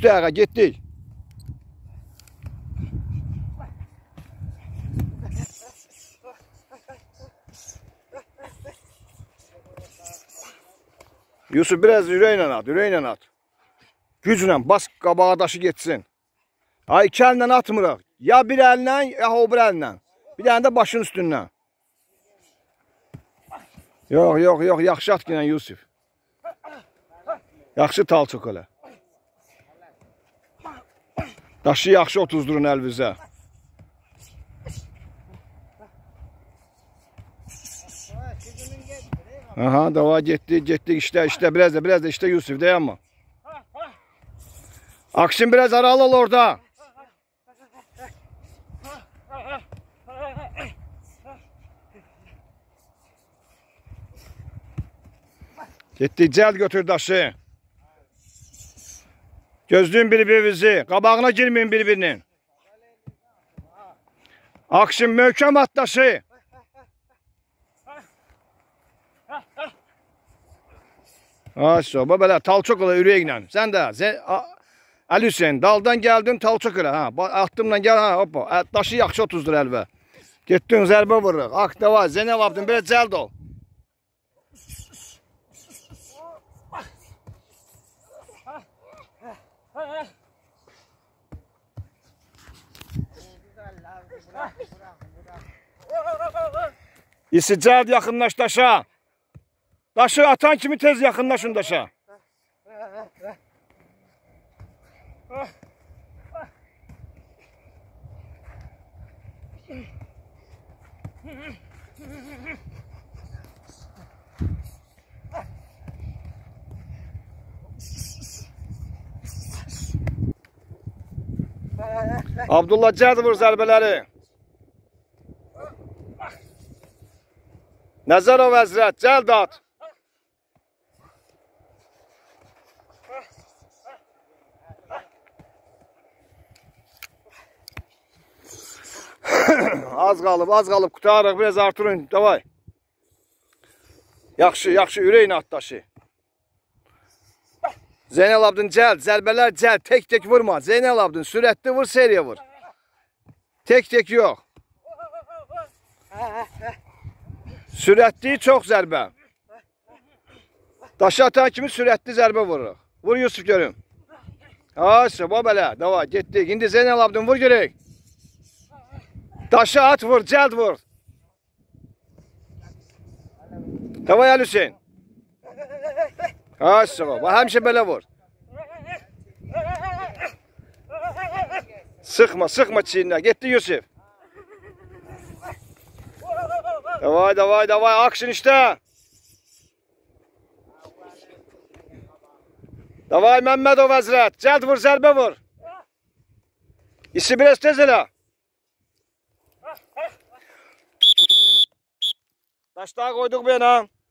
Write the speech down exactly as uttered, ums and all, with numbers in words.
Düşdü ağa, getdik. Yusuf biraz ürəklə at, ürəklə at. Güclə bas qabağa daşı getsin. Ay iki əllə atmırıq. Ya bir əllə, ya o bir əllə. Bir dənə də başın üstündən. Yox, yox, yox, yaxşı at gələn Yusuf. Yaxşı tal çox elə. Daşı yaxşı otuzdurun əlvizə. Aha, dava getdik, getdik, işlə, işlə, biraz da, biraz da işlə Yusuf, dayanma. Akşin biraz aralı ol orada. Getdik, cəld götür daşı. Gözlüyün bir-birinizi, qabağına girməyin bir-birinin. Akşin möhkəm at daşı. Aşağı, belə talçok ola ürəklə. Sən də, Əli Hüseyin, daldan gəldin, talçok elə. Atdımla gəl, ha, hoppa. Daşı yaxşı otuzdur əlvə. Getdin, zərbə vururuq. Akda var, Zeynəl abdın, belə cəld ol. İsi cəld yaxınlaş daşa. Daşı atan kimi tez yaxınlaşın daşa. Abdullah cəld vur zərbələri. Nəzərov Həzrət, cəld at. Az qalıb, az qalıb, qutarıq, biraz artırın, davay. Yaxşı, yaxşı, ürəyinə at daşı. Zeynəl abdın cəld, zərbələr cəld, tek-tek vurma. Zeynəl abdın sürətli vur, seriyə vur. Tek-tek yox. Sürətli çox zərbə. Daşı atan kimi sürətli zərbə vururuq. Vur Yusuf görüm. Aşağı, babələ, davay, getdik. İndi Zeynəl abdın vur görək. Daşı at vur, cəld vur. Davay Əli Hüseyin. Aşağı, həmişə belə vur. Sıxma, sıxma çiğinlə. Getdi Yusuf. Davay, davay, davay, akşin işdə. Davay Məmmədov Həzrət, cəld vur, zərbə vur. İşi biraz tez elə. Daşdağı qoyduq bu yana.